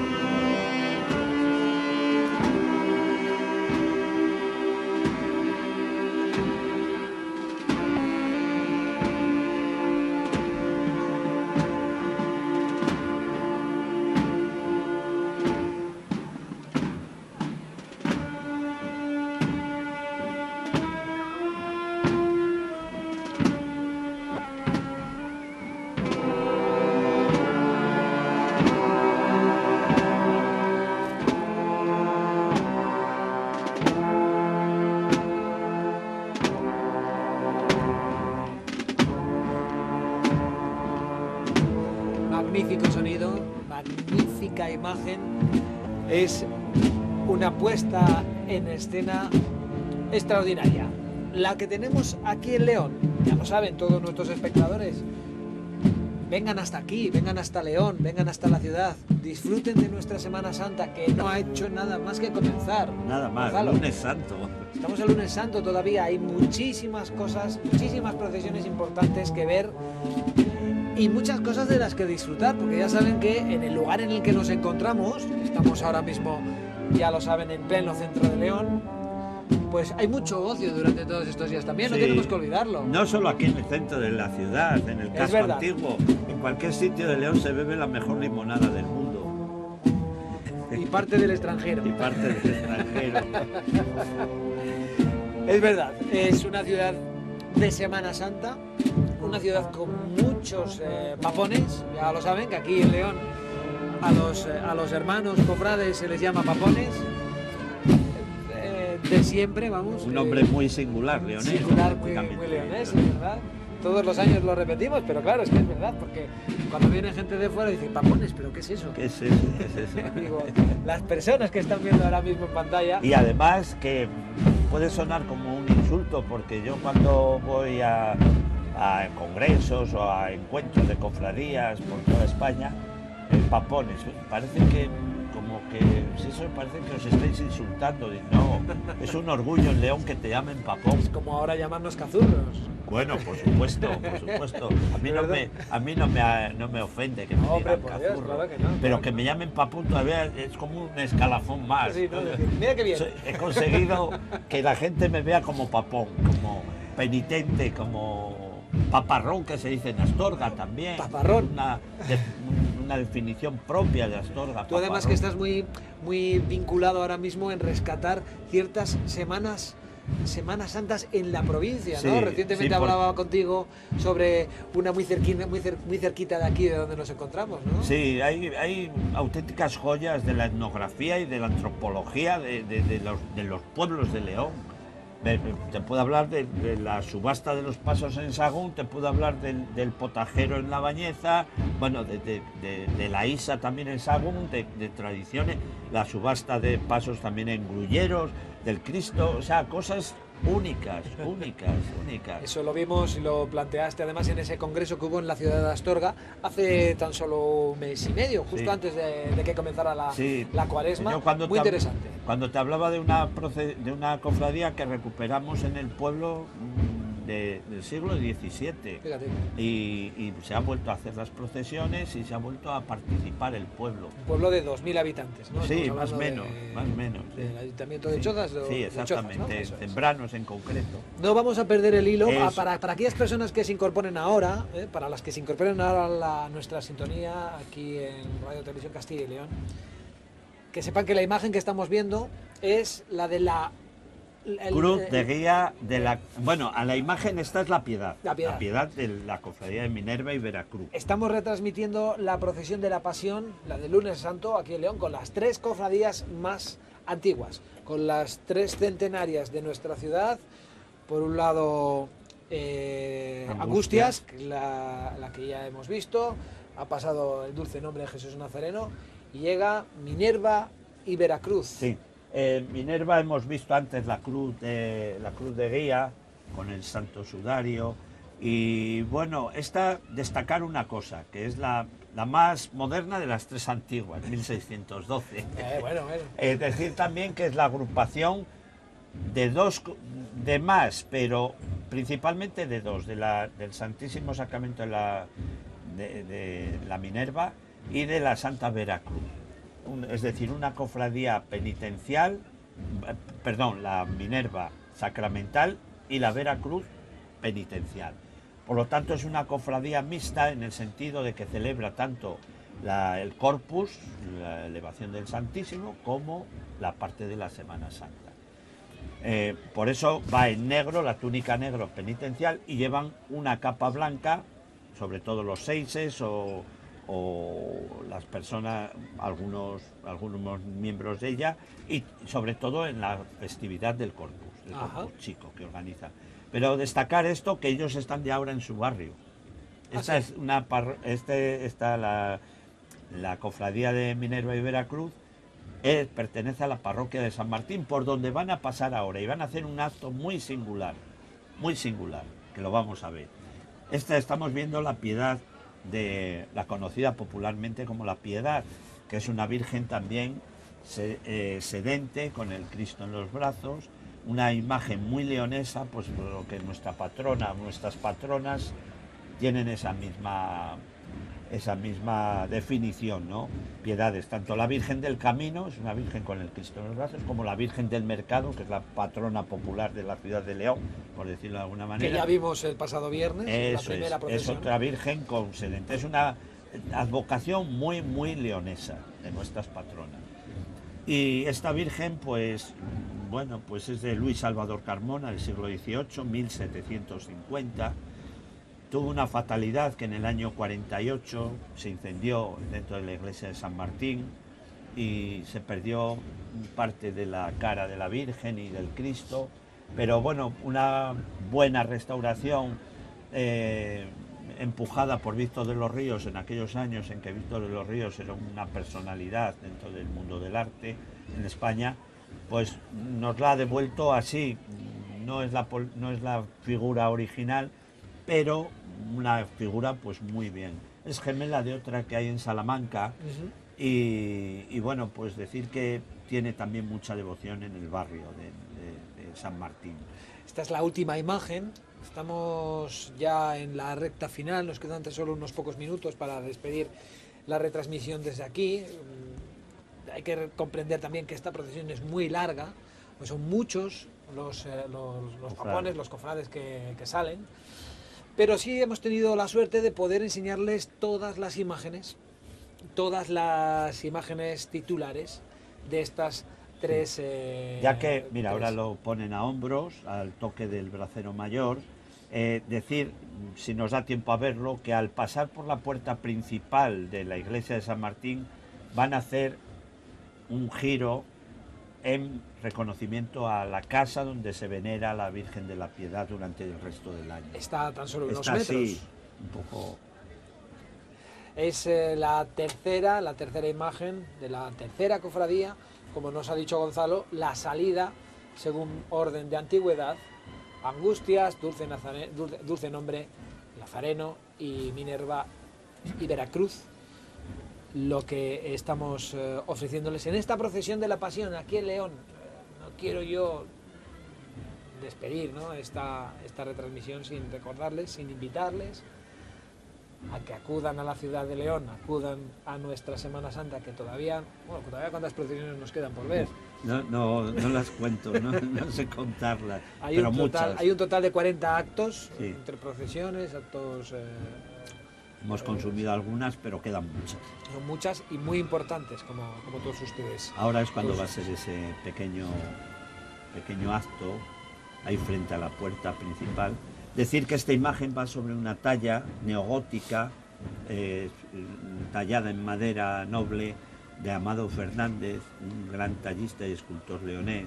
Magnífico sonido, magnífica imagen. Es una puesta en escena extraordinaria. La que tenemos aquí en León, ya lo saben todos nuestros espectadores. Vengan hasta aquí, vengan hasta León, vengan hasta la ciudad. Disfruten de nuestra Semana Santa, que no ha hecho nada más que comenzar. Nada más, Gonzalo. lunes santo. Estamos el lunes santo todavía, hay muchísimas cosas, muchísimas procesiones importantes que ver y muchas cosas de las que disfrutar, porque ya saben que en el lugar en el que nos encontramos, estamos ahora mismo, ya lo saben, en pleno centro de León, pues hay mucho ocio durante todos estos días también, no Sí. tenemos que olvidarlo. No solo aquí en el centro de la ciudad, en el casco verdad. antiguo, en cualquier sitio de León se bebe la mejor limonada del mundo. Y parte del extranjero. Y parte del extranjero. Es verdad, es una ciudad de Semana Santa, una ciudad con muchos papones, ya lo saben que aquí en León a los hermanos cofrades se les llama papones, de siempre, vamos. Un nombre muy singular, leonés. Singular, muy lógicamente. leonés, es verdad. Todos los años lo repetimos, pero claro, es que es verdad, porque cuando viene gente de fuera dicen, papones, ¿pero qué es eso? ¿Qué es eso? ¿Qué es eso? Digo, las personas que están viendo ahora mismo en pantalla... Y además que puede sonar como un insulto, porque yo cuando voy a congresos o a encuentros de cofradías por toda España, papones, parece que como que si eso parece que os estáis insultando. Y no, es un orgullo en León que te llamen papón. Es como ahora llamarnos cazurros. Bueno, por supuesto, por supuesto. A mí no me ofende que me Hombre, digan por Dios, cazurro, claro que no, pero claro que que me llamen papón todavía es como un escalafón más. Sí, ¿no? Decir, mira qué bien. He conseguido que la gente me vea como papón, como penitente, como paparrón, que se dice en Astorga también. Paparrón. Una definición propia de Astorga. Tú además paparrón. que estás muy vinculado ahora mismo en rescatar ciertas Semanas Santas en la provincia, ¿no? Sí, Recientemente sí, hablaba contigo sobre una muy cerquita de aquí de donde nos encontramos, ¿no? Sí, hay auténticas joyas de la etnografía y de la antropología de los pueblos de León. Te puedo hablar de la subasta de los pasos en Sagún, te puedo hablar del potajero en La Bañeza, bueno, de la Isa también en Sagún, de tradiciones, la subasta de pasos también en Grulleros, del Cristo, o sea, cosas únicas. Eso lo vimos y lo planteaste además en ese congreso que hubo en la ciudad de Astorga hace tan solo un mes y medio, justo Sí. antes de que comenzara la cuaresma. Yo cuando muy interesante. Cuando te hablaba de una cofradía que recuperamos en el pueblo del siglo XVII, Fíjate. y se ha vuelto a hacer las procesiones y se ha vuelto a participar el pueblo. Un pueblo de 2000 habitantes, ¿no? Sí, Estamos más hablando menos. Del ayuntamiento de Chozas. Sí, exactamente, Eso es. Tembranos en concreto. No vamos a perder el hilo. Eso. Para aquellas personas que se incorporen ahora, para las que se incorporen ahora a nuestra sintonía aquí en Radio Televisión Castilla y León, que sepan que la imagen que estamos viendo es la de la Cruz de guía de la... Bueno, a la imagen esta es la Piedad. La Piedad. La Piedad de la cofradía de Minerva y Veracruz. Estamos retransmitiendo la procesión de la Pasión, la del lunes santo, aquí en León, con las 3 cofradías más antiguas, con las 3 centenarias de nuestra ciudad. Por un lado, Angustias, que es la que ya hemos visto, ha pasado el dulce nombre de Jesús Nazareno, y llega Minerva y Veracruz. Sí. Minerva hemos visto antes la cruz de guía con el Santo Sudario, y bueno, destacar una cosa, que es la más moderna de las tres antiguas, 1612. Bueno. Es decir también que es la agrupación de dos, de más, pero principalmente de dos, del Santísimo Sacramento de la Minerva y de la Santa Veracruz. Es decir, una cofradía penitencial, perdón, la Minerva sacramental y la Veracruz penitencial. Por lo tanto, es una cofradía mixta en el sentido de que celebra tanto el Corpus, la elevación del Santísimo, como la parte de la Semana Santa. Por eso va en negro, la túnica negro penitencial, y llevan una capa blanca, sobre todo los seises o las personas, algunos miembros de ella, y sobre todo en la festividad del Corpus chico que organiza. Pero destacar esto, que ellos están ya ahora en su barrio. Esta es la cofradía de Minerva y Veracruz, pertenece a la parroquia de San Martín, por donde van a pasar ahora, y van a hacer un acto muy singular, que lo vamos a ver. Estamos viendo la Piedad, la conocida popularmente como la Piedad, que es una virgen también sedente, con el Cristo en los brazos, una imagen muy leonesa, pues por lo que nuestras patronas tienen esa misma definición, ¿no? Piedades, tanto la Virgen del Camino, es una virgen con el Cristo en los brazos, como la Virgen del Mercado, que es la patrona popular de la ciudad de León, por decirlo de alguna manera. Que ya vimos el pasado viernes, la primera procesión. Es otra virgen con sedente, es una advocación muy, muy leonesa de nuestras patronas. Y esta virgen, pues, bueno, pues es de Luis Salvador Carmona, del siglo XVIII, 1750. Tuvo una fatalidad que en el año 48 se incendió dentro de la iglesia de San Martín y se perdió parte de la cara de la Virgen y del Cristo, pero bueno, una buena restauración empujada por Víctor de los Ríos en aquellos años en que Víctor de los Ríos era una personalidad dentro del mundo del arte en España, pues nos la ha devuelto así. No es la figura original, pero una figura pues muy bien. Es gemela de otra que hay en Salamanca. Y bueno, pues decir que tiene también mucha devoción en el barrio de San Martín. Esta es la última imagen, estamos ya en la recta final, nos quedan tan solo unos pocos minutos para despedir la retransmisión desde aquí. Hay que comprender también que esta procesión es muy larga, pues son muchos los papones, los cofrades que salen, pero sí hemos tenido la suerte de poder enseñarles todas las imágenes titulares de estas tres... ya que, mira, ahora lo ponen a hombros, al toque del bracero mayor. Decir, si nos da tiempo a verlo, que al pasar por la puerta principal de la iglesia de San Martín van a hacer un giro en reconocimiento a la casa donde se venera a la Virgen de la Piedad durante el resto del año. Está tan solo unos Está metros. Así, un poco... Es la tercera imagen de la tercera cofradía, como nos ha dicho Gonzalo, la salida según orden de antigüedad: Angustias, Dulce Nombre, Nazareno y Minerva y Veracruz. Lo que estamos ofreciéndoles en esta procesión de la Pasión aquí en León. No quiero yo despedir, ¿no?, esta retransmisión sin recordarles, sin invitarles a que acudan a la ciudad de León, acudan a nuestra Semana Santa, que todavía cuántas procesiones nos quedan por ver. No las cuento, no sé contarlas, pero muchas. Hay un total de 40 actos, sí, entre procesiones, actos... hemos consumido algunas, pero quedan muchas. Son muchas y muy importantes, como todos ustedes. Ahora es cuando va a ser ese pequeño acto, ahí frente a la puerta principal. Decir que esta imagen va sobre una talla neogótica, tallada en madera noble, de Amado Fernández, un gran tallista y escultor leonés,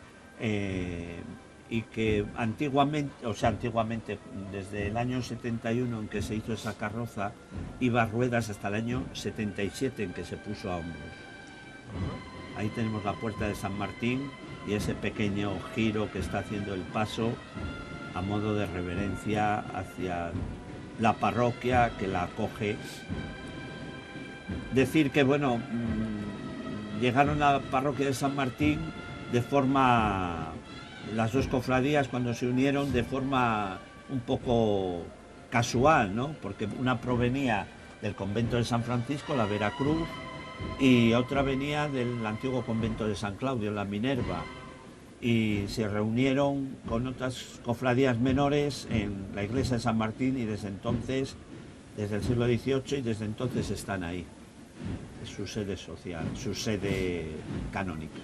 y que antiguamente, desde el año 71 en que se hizo esa carroza, iba a ruedas hasta el año 77 en que se puso a hombros. Ahí tenemos la puerta de San Martín y ese pequeño giro que está haciendo el paso a modo de reverencia hacia la parroquia que la acoge decir que, bueno, llegaron a la parroquia de San Martín de forma, las dos cofradías cuando se unieron de forma un poco casual, ¿no? Porque una provenía del convento de San Francisco, la Veracruz, y otra venía del antiguo convento de San Claudio, la Minerva, y se reunieron con otras cofradías menores en la iglesia de San Martín y desde entonces, desde el siglo XVIII, y desde entonces están ahí. Es su sede social, su sede canónica.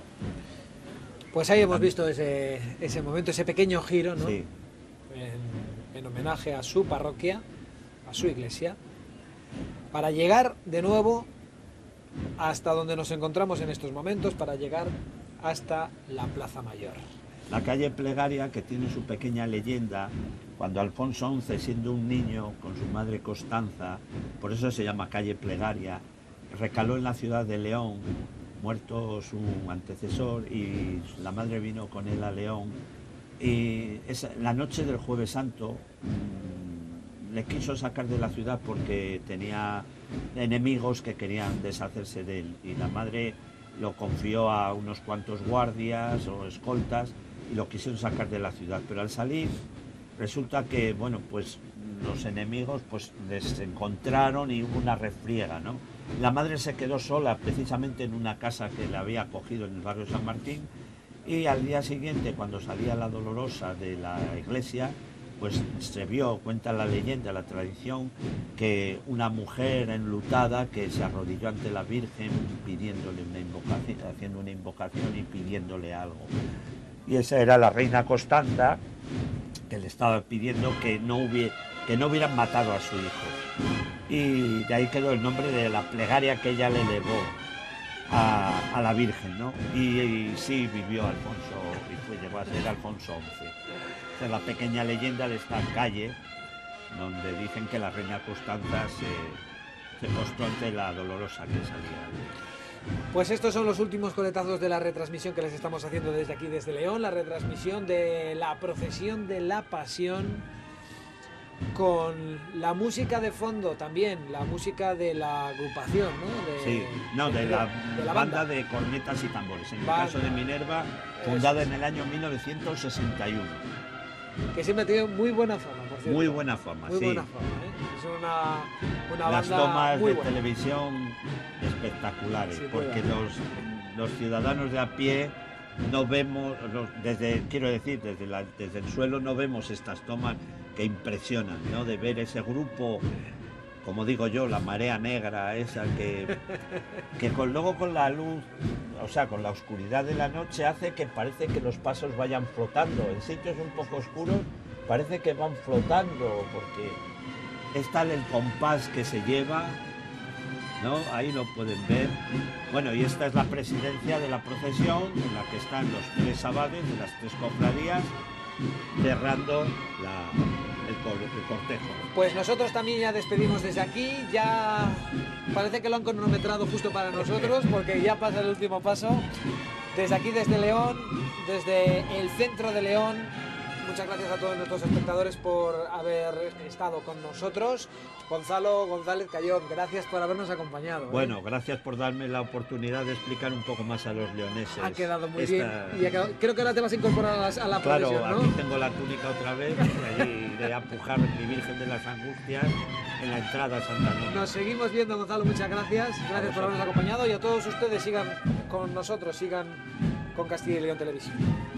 Pues ahí hemos visto ese momento, ese pequeño giro, ¿no? Sí. En homenaje a su parroquia, a su iglesia, para llegar de nuevo hasta donde nos encontramos en estos momentos, para llegar hasta la Plaza Mayor. La calle Plegaria, que tiene su pequeña leyenda, cuando Alfonso XI, siendo un niño con su madre Constanza, por eso se llama calle Plegaria, recaló en la ciudad de León, muerto su antecesor, y la madre vino con él a León, y la noche del Jueves Santo le quiso sacar de la ciudad porque tenía enemigos que querían deshacerse de él, y la madre lo confió a unos cuantos guardias o escoltas y lo quisieron sacar de la ciudad, pero al salir resulta que, bueno, pues los enemigos pues les encontraron y hubo una refriega, ¿no? La madre se quedó sola precisamente en una casa que le había acogido en el barrio San Martín, y al día siguiente, cuando salía la Dolorosa de la iglesia, pues se vio, cuenta la leyenda, la tradición, que una mujer enlutada que se arrodilló ante la Virgen pidiéndole una invocación, haciendo una invocación y pidiéndole algo. Y esa era la reina Constanza, que le estaba pidiendo que no hubieran matado a su hijo. Y de ahí quedó el nombre de la plegaria que ella le elevó a la Virgen, ¿no? Y sí vivió Alfonso, y llegó a ser Alfonso XI. Esta es la pequeña leyenda de esta calle, donde dicen que la reina Constanza se postró ante la Dolorosa que salía. Pues estos son los últimos coletazos de la retransmisión que les estamos haciendo desde aquí, desde León, la retransmisión de la procesión de la Pasión, con la música de fondo también, la música de la agrupación, ¿no? De la banda de cornetas y tambores, en el caso de Minerva, fundada en el año 1961. Que siempre ha tenido muy buena fama, por cierto. Muy buena fama, muy sí. Buena fama, ¿eh? Es una Las banda tomas muy de buena. televisión espectaculares, Sí, porque los ciudadanos de a pie no vemos, desde el suelo no vemos estas tomas que impresionan, ¿no? De ver ese grupo, como digo yo, la marea negra esa que luego con la luz, o sea, con la oscuridad de la noche hace que parece que los pasos vayan flotando. En sitios un poco oscuros parece que van flotando, porque es tal el compás que se lleva, ¿no? Ahí lo pueden ver. Bueno, y esta es la presidencia de la procesión, en la que están los tres abades de las tres cofradías cerrando el cortejo. Pues nosotros también ya despedimos desde aquí, ya parece que lo han cronometrado justo para nosotros, porque ya pasa el último paso. Desde aquí, desde León, desde el centro de León, muchas gracias a todos nuestros espectadores por haber estado con nosotros. Gonzalo González Cayón, gracias por habernos acompañado. Bueno, gracias por darme la oportunidad de explicar un poco más a los leoneses. Ha quedado muy bien. Y creo que ahora te vas a incorporar a la procesión, claro, ¿no? aquí tengo la túnica otra vez, y allí de empujar mi Virgen de las Angustias en la entrada a Santa Anita. Nos seguimos viendo, Gonzalo, muchas gracias. Gracias por habernos acompañado, y a todos ustedes sigan con nosotros, sigan con Castilla y León Televisión.